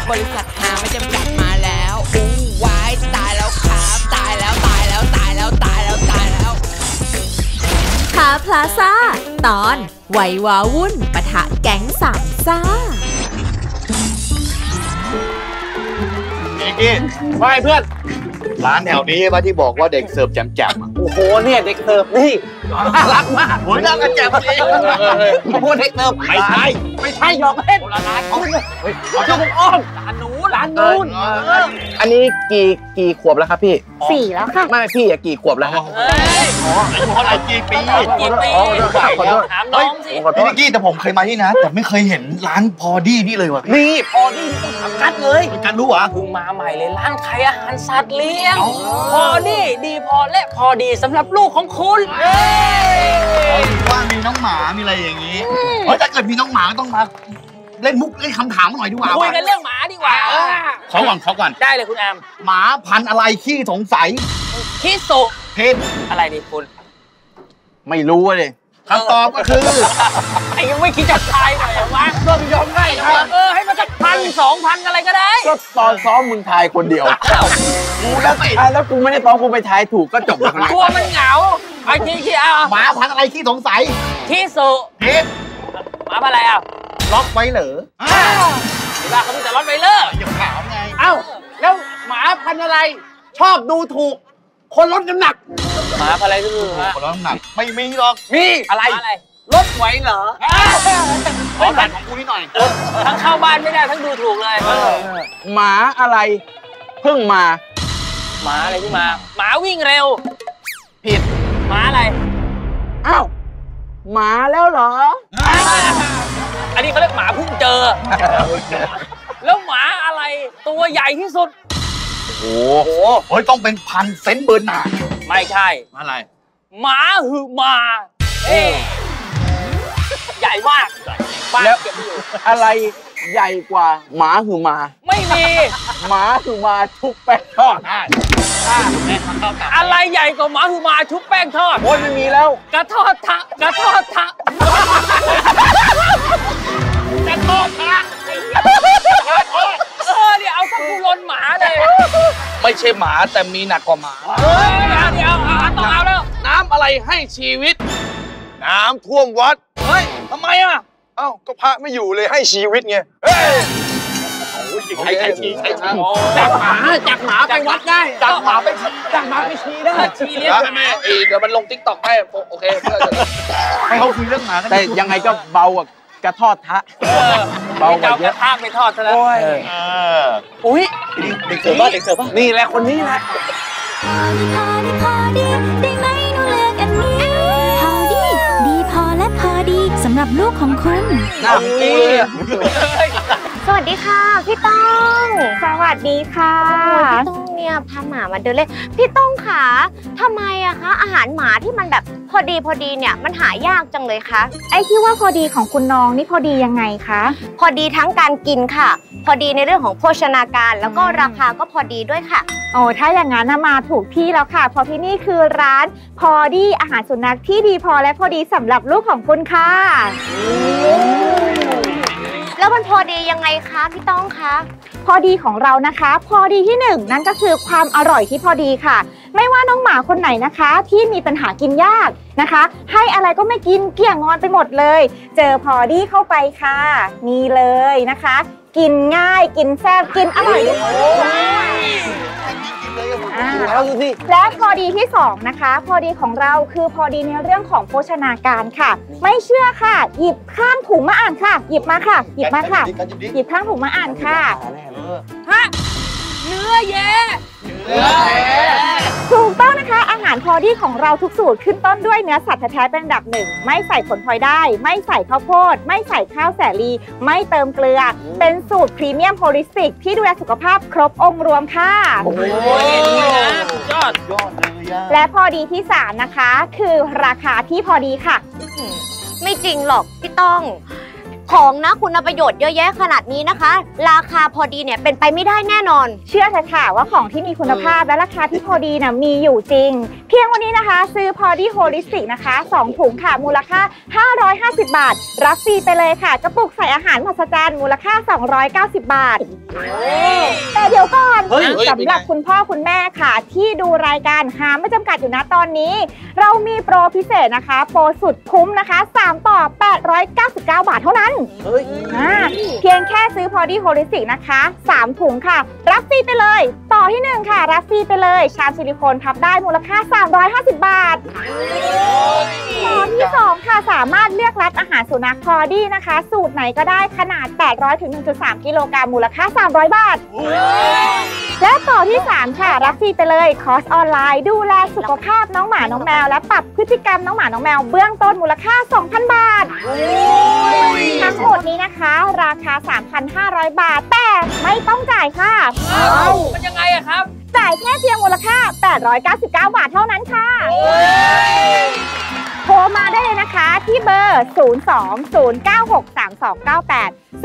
บริษัทหาไม่จำกัดมาแล้วอู้วายตายแล้วครับตายแล้วตายแล้วตายแล้วตายแล้วตายแล้วคาพลาซ่าตอนวัยวาวุ่นปะทะแก๊งสามซ่ากี้ว่าไงเพื่อนร้านแถวนี้ป่ะที่บอกว่าเด็กเสิร์ฟแจ่มๆโอ้โหเนี่ยเด็กเสิร์ฟนี่น่ารักมากโอ้ยน่ารักแจ่มจริงโอ้โหเด็กเสิร์ฟไม่ใช่หยอกเล่นร้านเขาเขาจะอ้อมร้านนู้นอันนี้กี่ขวบแล้วครับพี่ 4แล้วค่ะไม่พี่กี่ขวบแล้วฮะอ๋ออะไรกี่ปีถามน้องสิพี่นิกกี้แต่ผมเคยมาที่นะแต่ไม่เคยเห็นร้านพอดี้นี่เลยว่ะนี่พอดี้ต้องทำกัดเลยกันรู้เหรอเพิ่งมาใหม่เลยร้านขายอาหารสัตว์เลี้ยงพอดี้ดีพอและพอดีสำหรับลูกของคุณว่ามีน้องหมามีอะไรอย่างนี้เพราะถ้าเกิดมีน้องหมาต้องมาเล่นมุกเล่นคำถามหน่อยดีกว่าคุยกันเรื่องหมาดีกว่าเขาก่อนได้เลยคุณแอมหมาพันธุ์อะไรขี้สงสัยขี้สุเพศอะไรดีคุณไม่รู้เลยคำตอบก็คือไอ้ยังไม่คิดจะทายหน่อยวะก็ยอมง่ายให้มันสัก1,000-2,000อะไรก็ได้ก็ตอนซ้อมมึงทายคนเดียวกูแล้วทายแล้วกูไม่ได้ซ้อมกูไปทายถูกก็จบแล้วกลัวมันเหงาไอ้ขี้หมาพันธุ์อะไรขี้สงสัยขี้สุเพศหมาอะไรล็อกไว้เหรอเวลาเขามีแต่ล็อกไว้เลออย่าถามไงแล้วหมาพันธุ์อะไรชอบดูถูกคนลดน้ำหนักหมาพันธุ์อะไรดูถูกคนลดน้ำหนักไม่มีหรอกมีอะไรลดไหวเหรอขอแบ่งของกูนิดหน่อยทั้งเข้าบ้านไม่ได้ทั้งดูถูกเลยหมาอะไรเพิ่งมาหมาอะไรที่มาหมาวิ่งเร็วผิดหมาอะไรอ้าวหมาแล้วเหรออันนี้เขาเรียกหมาเพิ่งเจอแล้วหมาอะไรตัวใหญ่ที่สุดโอ้โหต้องเป็นพันเซนต์เบอร์นาร์ดไม่ใช่อะไรหมาหือมาใหญ่มากแล้วอะไรใหญ่กว่าหมาหือมาไม่มีหมาหือมาชุบแป้งทอดอะไรใหญ่กว่าหมาหือมาชุบแป้งทอดโอ้ยไม่มีแล้วกระทอดทะเดี๋ยวเอาสักกูลนหมาเลยไม่ใช่หมาแต่มีหนักกว่าหมาเดี๋ยวต้องเอาแล้วน้ำอะไรให้ชีวิตน้ำท่วมวัดเฮ้ยทำไมอ่ะก็พระไม่อยู่เลยให้ชีวิตไงใช่จากหมาไปวัดได้จากหมาไปชีได้ชีเลี้ยงใช่ไหมเดี๋ยวมันลง TikTok ให้โอเคให้เขาคุยเรื่องหมาแต่ยังไงก็เบากระทอดทะเบากว่าเยอะไปทอดซะแล้วอุ้ยเด็กเสิร์ฟบ้านี่แหละคนนี้แหละพอดีได้ไหมหนูเลือกอันนี้พอดีดีพอและพอดีสำหรับลูกของคุณสวัสดีค่ะพี่ต้องสวัสดีค่ะพี่ต้องเนี่ยพาหมามาเดินเล่นพี่ต้องค่ะทำไมอะคะอาหารหมาที่มันแบบพอดีเนี่ยมันหายากจังเลยคะไอ้ที่ว่าพอดีของคุณน้องนี่พอดียังไงคะพอดีทั้งการกินค่ะพอดีในเรื่องของโภชนาการแล้วก็ราคาก็พอดีด้วยค่ะโอ้ถ้าอย่างนั้นมาถูกที่แล้วค่ะเพราะที่นี่คือร้านพอดีอาหารสุนัขที่ดีพอและพอดีสำหรับลูกของคุณค่ะแล้วมันพอดียังไงคะพี่ต้องคะพอดีของเรานะคะพอดีที่1นั่นก็คือความอร่อยที่พอดีค่ะไม่ว่าน้องหมาคนไหนนะคะที่มีปัญหากินยากนะคะให้อะไรก็ไม่กินเกลี้ยงงอนไปหมดเลยเจอพอดีเข้าไปค่ะนี่เลยนะคะกินง่ายกินแซ่บกินอร่อยและพอดีที่2นะคะพอดีของเราคือพอดีในเรื่องของโภชนาการค่ะไม่เชื่อค่ะหยิบข้างถุงมาอ่านค่ะหยิบมาค่ะหยิบข้างถุงมาอ่านค่ะเนื้อแย่ถูกต้องนะคะอาหารพอดีของเราทุกสูตรขึ้นต้นด้วยเนื้อสัตว์แท้ๆเป็นอันดับ1ไม่ใส่ผลพลอยได้ไม่ใส่ข้าวโพดไม่ใส่ข้าวแสลีไม่เติมเกลือเป็นสูตรพรีเมียมโฮลิสติกที่ดูแลสุขภาพครบองค์รวมค่ะโอ้ยยอดเลยและพอดีที่3นะคะคือราคาที่พอดีค่ะไม่จริงหรอกพี่ต้องของนะคุณประโยชน์เยอะแยะขนาดนี้นะคะราคาพอดีเนี่ยเป็นไปไม่ได้แน่นอนเชื่อเถอะค่ะว่าของที่มีคุณภาพและราคาที่พอดีนะมีอยู่จริงเพียงวันนี้นะคะซื้อพอดีโฮลิสติกนะคะ2ถุงค่ะมูลค่า550 บาทรับฟรีไปเลยค่ะกระปุกใส่อาหารมหัศจรรย์มูลค่า290 บาทแต่เดี๋ยวก่อนสำหรับคุณพ่อคุณแม่ค่ะที่ดูรายการหาไม่จำกัดอยู่นะตอนนี้เรามีโปรพิเศษนะคะโปรสุดคุ้มนะคะ3ต่อ899 บาทเท่านั้นเพียงแค่ซื้อพอดีโฮลิสติกนะคะ3ถุงค่ะรับฟรีไปเลยต่อที่1ค่ะรับฟรีไปเลยชามซิลิโคนพับได้มูลค่า350 บาทต่อที่2ค่ะสามารถเลือกรับอาหารสุนัขพอดีนะคะสูตรไหนก็ได้ขนาด800 ถึง 1.3 กิโลกรัมมูลค่า300 บาทและต่อที่3ค่ะรับฟรีไปเลยคอร์สออนไลน์ดูแลสุขภาพน้องหมาน้องแมวและปรับพฤติกรรมน้องหมาน้องแมวเบื้องต้นมูลค่า 2,000 บาททั้งหมดนี้นะคะราคา 3,500 บาทแต่ไม่ต้องจ่ายค่ะมันยังไงอะครับจ่ายแค่เพียงมูลค่า899 บาทเท่านั้นค่ะโทรมาได้เลยนะคะที่เบอร์ 02-096-3298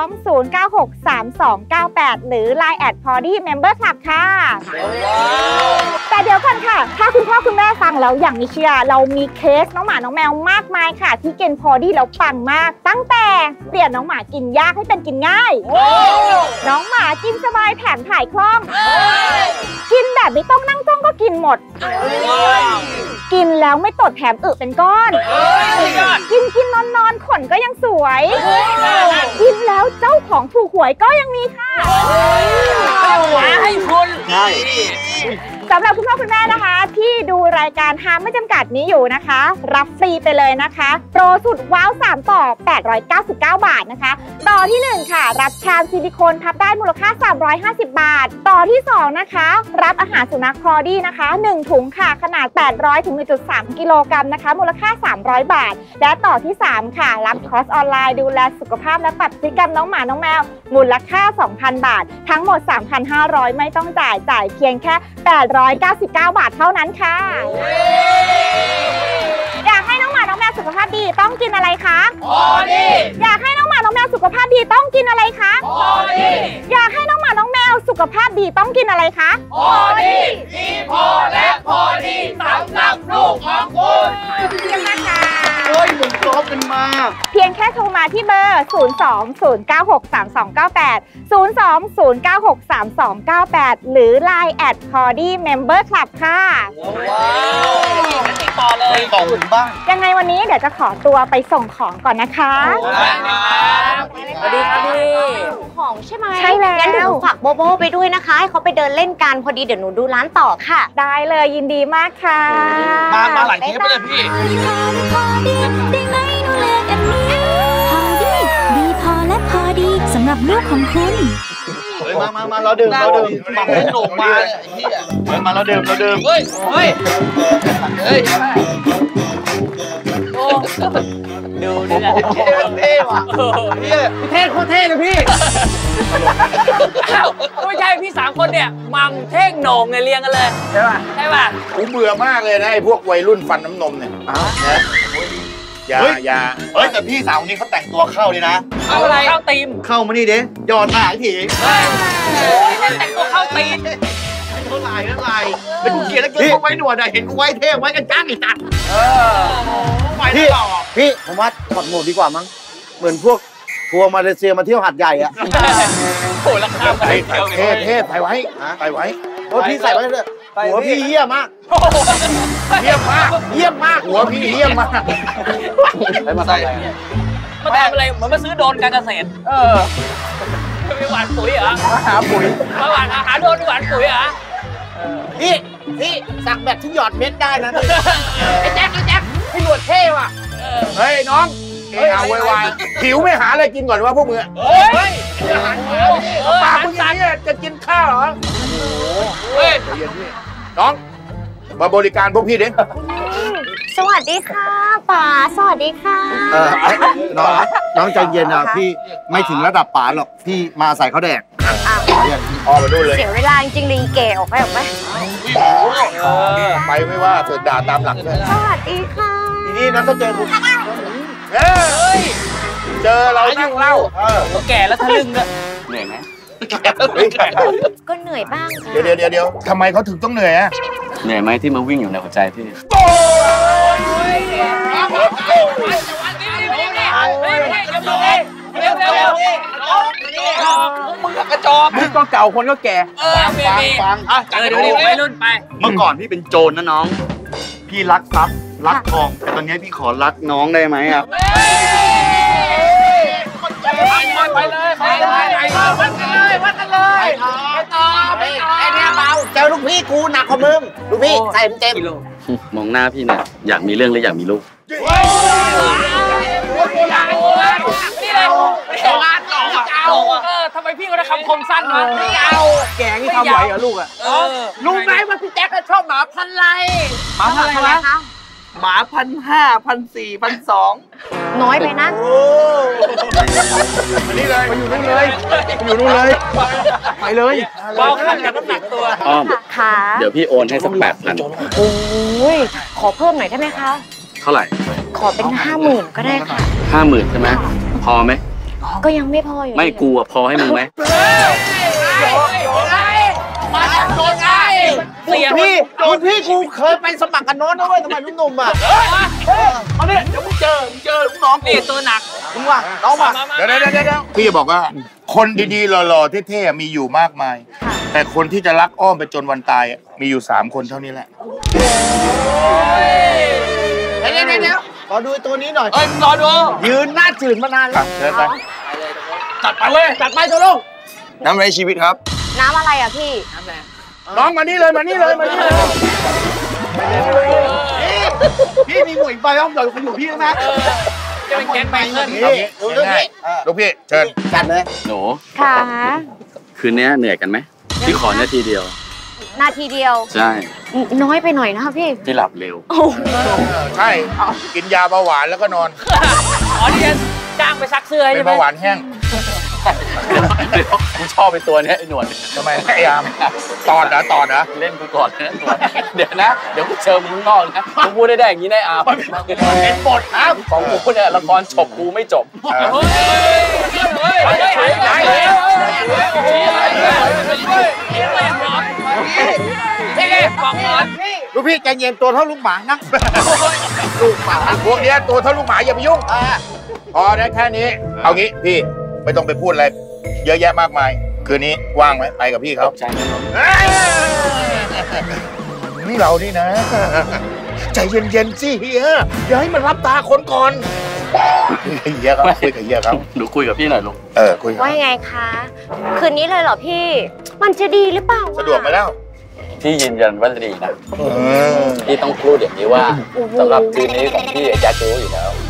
02-096-3298 หรือ Line @Pody Member Club ค่ะแต่เดี๋ยวก่อนค่ะถ้าคุณพ่อคุณแม่ฟังแล้วอย่างมีเชื่อเรามีเคสน้องหมาน้องแมวมากมายค่ะที่กินพอดีแล้วปังมากตั้งแต่เปลี่ยนน้องหมากินยากให้เป็นกินง่ายน้องหมากินสบายแถมถ่ายคล่องกินแบบไม่ต้องนั่งจ้องก็กินหมดกินแล้วไม่ตดแถมอึเป็นก้อนกินนอนขนก็ยังสวยกินแล้วเจ้าของถูกหวยก็ยังมีค่ะให้คุณใช่สำหรับคุณพ่อคุณแม่นะคะที่ดูรายการหาไม่จำกัดนี้อยู่นะคะรับฟรีไปเลยนะคะโปรสุดว้าว3ต่อ899 บาทนะคะต่อที่1ค่ะรับชามซิลิโคนพับได้มูลค่า350 บาทต่อที่2นะคะรับอาหารสุนัขพอดีนะคะ1ถุงค่ะขนาด800 ถึง 1.3 กิโลกรัมนะคะมูลค่า300 บาทและต่อที่3ค่ะรับคอร์สออนไลน์ดูแลสุขภาพและปรับพฤติกรรมน้องหมาน้องแมวมูลค่า 2,000 บาททั้งหมด 3,500 ไม่ต้องจ่ายเพียงแค่899 บาทเท่านั้นค่ะอยากให้น้องหมาน้องแมวสุขภาพดีต้องกินอะไรคะพอดีอยากให้น้องหมาน้องแมวสุขภาพดีต้องกินอะไรคะพอดีอยากให้น้องหมาน้องแมวสุขภาพดีต้องกินอะไรคะพอดีดีพอและพอดีสำหรับลูกของคุณเยี่ยมมากค่ะเฮ้ยเหมือนกรอบเป็นมาเพียงแค่โทรมาที่เบอร์ 02-096-3298 02-096-3298 หรือ Line @Pody Member Club ค่ะว้าวติดต่อเลยของถึงบ้านยังไงวันนี้เดี๋ยวจะขอตัวไปส่งของก่อนนะคะสวัสดีครับพี่ของใช่ไหมใช่แล้วงั้นเดี๋ยวฝากโบโบไปด้วยนะคะให้เขาไปเดินเล่นกันพอดีเดี๋ยวหนูดูร้านต่อค่ะได้เลยยินดีมากค่ะมาหลายเทปเลยพี่พอดีได้ไหมหนูเลือกอันนี้พอดีดีพอและพอดีสำหรับลูกของคุณมาเราดื่มมาให้หนกมามาเราดื่มเฮ้ยดูนี่แหละเท่ว่ะเท่โคตรเท่เลยพี่ไม่ใช่พี่3คนเนี่ยมัมเท่งโหน่งเนี่ยเรียงกันเลยใช่ป่ะกูเบื่อมากเลยนะไอ้พวกวัยรุ่นฟันน้ำนมเนี่ยอย่าแต่พี่สาวนี้เขาแต่งตัวเข้าเลยนะเข้าอะไรเข้าตีมเข้ามานี่เด้ยอดถ่ายทีแต่งตัวเข้าตีมเท่าไรเป็นกูเกลียดแล้วเกินเขาไว้หนวดอะเห็นกูไว้เท่ไว้กันจ้างอีกตัดพี่ผมว่าถอดหมวกดีกว่ามั้งเหมือนพวกทัวร์มาเลเซียมาเที่ยวหาดใหญ่อะโอ้ราคาเท่ใส่ไว้เพราะพี่ใส่ไว้เลยหัวพี่เยี่ยมมากหัวพี่เยี่ยมมากมาทำอะไรเหมือนมาซื้อโดรนการเกษตรไปหว่านปุ๋ยเหรอมาหาปุ๋ยมาหว่านหาโดรนหว่านปุ๋ยเหรอพี่สั่งแบบที่หยอดเม็ดได้นะไอ้แจ็คพี่หนวดเท่ว่ะเฮ้ยน้องเอาไวๆหิวไม่หาอะไรกินก่อนว่าพวกมึงเฮ้ยอาหารปากมึงอย่างนี้จะกินข้าวเหรอเฮ้ยน้องมาบริการพวกพี่ดิสวัสดีค่ะป๋าสวัสดีค่ะน้องใจเย็นนะพี่ไม่ถึงระดับป๋าหรอกพี่มาใส่ข้าวแดกออกมาดูเลยเสียเวลาจริงๆลิงเก๋ออกไปไปไม่ว่าเสือด่าตามหลังเลยสวัสดีค่ะทีนี้นั้นก็เจอคุณเจอเรานั่งเล่าเขาแก่แล้วทะลึ่งด้วยเหนื่อยไหมก็เหนื่อยบ้างค่ะเดี๋ยวทำไมเขาถึงต้องเหนื่อยอะเหนื่อยไหมที่มาวิ่งอยู่ในหัวใจพี่มึงกับกระจอกมึงก็เก่าคนก็แก่ฟังเดี๋ยวนี้ไปรุ่นไปเมื่อก่อนพี่เป็นโจรนะน้องพี่รักทรัพย์รักทองแต่ตอนนี้พี่ขอรักน้องได้ไหมครับไปเลยวัดกันเลยไปต่อไอ้เนี่ยเบาเจอลูกพี่กูหนักกว่ามึงลูกพี่ใส่เต็มมองหน้าพี่เนี่ยอยากมีเรื่องหรืออยากมีลูกนี่เลยงานหล่อทำไมพี่ก็ได้คำคมสั้นวะไม่เอาแกงนี่ทำไหวเหรอลูกอ่ะรู้ไหมว่าพี่แจ๊คชอบหมาพันไรหมาพันอะไรคะหมา1,500 1,400 1,200 น้อยไปนะนี่เลยมาอยู่นู่นเลยอยู่นู่นเลยไปเลยเบาขึ้นกับน้ำหนักตัวอ้อมค่ะเดี๋ยวพี่โอนให้สัก8,000 โอ้ยขอเพิ่มหน่อยได้ไหมคะเท่าไหร่ขอเป็น50,000ก็ได้ค่ะ 50,000ใช่ไหมพอไหมก็ยังไม่พออยู่ไม่กลัวพอให้มึงไหมมาโดนไงเสียพี่กูเคยไปสมัครกันโน้นนะเว้ยทำไมหนุ่มๆอ่ะมาเนี่ยเดี๋ยวมึงเจอลูกน้องนี่ตัวหนักมึงว่าน้องมาเดี๋ยวพี่จะบอกว่าคนดีๆหล่อๆเท่ๆมีอยู่มากมายแต่คนที่จะรักอ้อมไปจนวันตายมีอยู่3 คนเท่านี้แหละเดี๋ยวรอดูตัวนี้หน่อยรอดูยืนหน้าจืดมานานแล้วเดินไปจัดไปเลยจัดไปตัวลูกน้ำไรชีวิตครับน้ำอะไรอ่ะพี่น้องมานี่เลยพี่มีหมวยใบอ้อมหน่อยคุณอยู่พี่นะจะเป็นแกนไปเงินลูกพี่เชิญจัดเลยหนูค่ะคืนนี้เหนื่อยกันไหมพี่ขอนาทีเดียวใช่น้อยไปหน่อยนะคะพี่หลับเร็วใช่กินยาเบาหวานแล้วก็นอนนี่จ้างไปซักเสื้อใช่ไหมเป็นเบาหวานแห้งกูชอบไปตัวนี้ไอ้หนวดทำไมไอ้ยามตอดนะเล่นกูก่อนนะตัวเดี๋ยวกูเชิญมึงนอกนะกูพูดได้อย่างนี้ได้อาเป็นบทครับของกูเนี่ยละครจบกูไม่จบลูกพี่ใจเย็นตัวเท่าลูกหมานะลูกหมาพวกนี้ตัวเท่าลูกหมาอย่าไปยุ่งพอได้แค่นี้เอางี้พี่ไม่ต้องไปพูดอะไรเยอะแยะมากมายคืนนี้ว่างไหมไปกับพี่เขาใช่นี่เรานี่นะใจเย็นๆสิเฮียอย่าให้มันรับตาคนก่อนเฮียเขาคุยกับเฮียเขาหนูคุยกับพี่หน่อยลูกคุยว่าไงคะคืนนี้เลยเหรอพี่มันจะดีหรือเปล่าสะดวกไหมแล้วพี่ยืนยันว่าจะดีนะพี่ต้องพูดอย่างนี้ว่าสำหรับคืนนี้ของพี่แจ๊ครู้อยู่แล้ว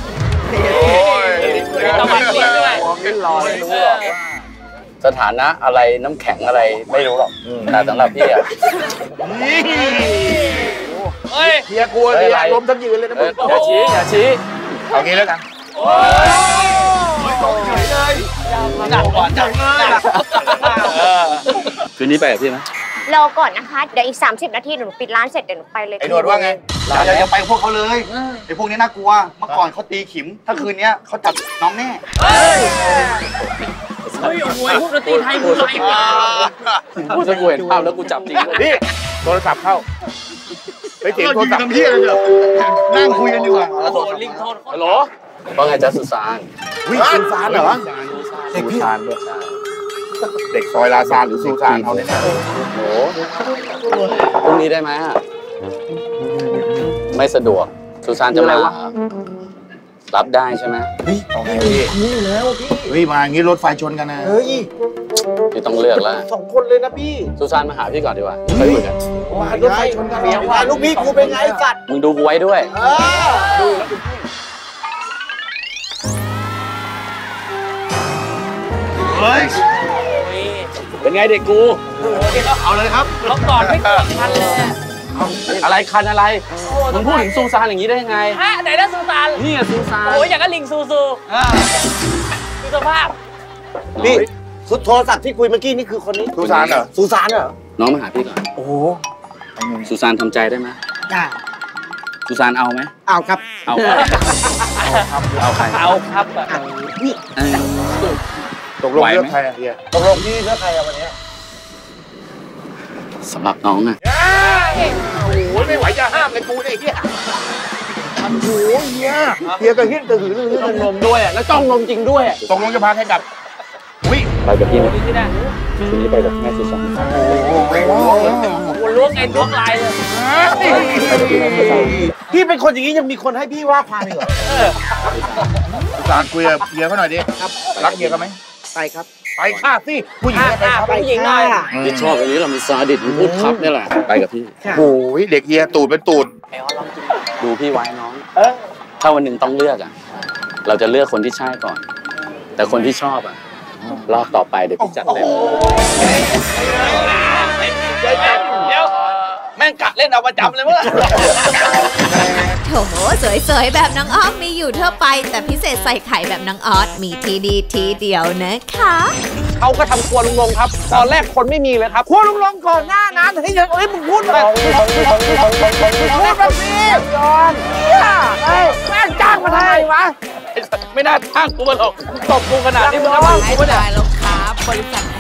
ต้องมาเรียนด้วยไม่รอไม่รู้หรอกสถานะอะไรน้ำแข็งอะไรไม่รู้หรอกแต่สำหรับพี่อะเฮียกลัวเฮียล้มทั้งยืนเลยนะมึงอย่าชี้เอางี้แล้วกันจับก่อนคืนนี้ไปกับพี่ไหมรอก่อนนะคะเดี๋ยวอีก30 นาทีหนูปิดร้านเสร็จเดี๋ยวหนูไปเลยไอ้หนวดว่าไงอย่าไปพวกเขาเลยไอ้พวกนี้น่ากลัวเมื่อก่อนเขาตีขิมถ้าคืนนี้เขาจับน้องแน่โอ้ยพวกดนตรีไทยพูดอะไรพูดจะกูเห็นภาพแล้วกูจับจริงนี่โทรศัพท์เข้าไปเสียงโทรศัพท์พี่อะไรเนี่ยนั่งคุยกันดีกว่าลิงโทนฮัลโหลว่าไงจ๊ะสุสานสุสานเหรอเด็กสุสานด้วยเด็กซอยลาซานหรือสุสานเขาเนี่ยโอ้พรุ่งนี้ได้ไหมไม่สะดวกสุสานจะมารับได้ใช่ไหมนี่แล้วพี่มาอย่างนี้รถไฟชนกันนะพี่ต้องเลือกแล้ว 2 คนเลยนะพี่สุสานมาหาพี่ก่อนดีกว่าไปคุยกันรถไฟชนกันลูกพี่กูเป็นไงสัตว์มึงดูกูไว้ด้วยดูเฮ้ยเป็นไงเด็กกูเอาเลยครับล็อกก่อนไม่เกิดคันเลยอะไรคันอะไรมึงพูดถึงซูซานอย่างนี้ได้ยังไงไหนนะซูซานนี่ซูซานโอ้ยอย่างกับลิงซูดูสภาพนี่โทรศัพท์ที่คุยเมื่อกี้นี่คือคนนี้ซูซานเหรอซูซานเหรอน้องมาหาพี่ก่อนโอ้โหซูซานทำใจได้ไหมได้ซูซานเอาไหมเอาครับเอาใครเอาครับนี่ตกลงเลือกใครอะเฮียตกลงที่เลือกใครอะวันนี้สำหรับน้องอะโอ้ยไม่ไหวจะห้ามเลยกูเนี่ยเฮียโอ้โหเฮียกระหิ้นตื่นต้องนมด้วยแล้วต้องนมจริงด้วยตกลงจะพาใครกลับอุ้ยไปกับพี่นะทีนี้ไปกับแม่สุสานล้วงเงินล้วงลายเลยพี่เป็นคนอย่างนี้ยังมีคนให้พี่ว่าความอีกเหรอสุสานคุยกับเฮียเขาหน่อยดิรักเฮียกันไหมไปครับไปค่ะสิผู้หญิงไปครับผู้หญิงหน่อยที่ชอบอย่างนี้เรามันซาดิสมันพูดครับนี่แหละไปกับพี่โอ้ยเด็กเฮียตูดเป็นตูดดูพี่ไว้น้องถ้าวันหนึ่งต้องเลือกเราจะเลือกคนที่ใช่ก่อนแต่คนที่ชอบรอบต่อไปเดี๋ยวพี่จัดเต็มเดี๋ยวแม่งกะเล่นเอาประจำเลยมั้งโถสวยๆแบบน้องอ้อมมีอยู่ทั่วไปแต่พิเศษใส่ไข่แบบน้องออสมีทีดีทีเดียวนะคะเขาก็ทำครัวลุงลงครับตอนแรกคนไม่มีเลยครับครัวลุงลงก่อนหน้านั้นให้ยังมึงพูดแบบนี้ยอนแม่งจ้างมาทำไมวะไม่น่าจ้างกูมาหรอกตบกูขนาดนี้มึงว่ากูไม่ได้แล้วครับบริษัท